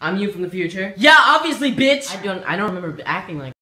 I'm you from the future. Yeah, obviously, bitch. I don't remember acting like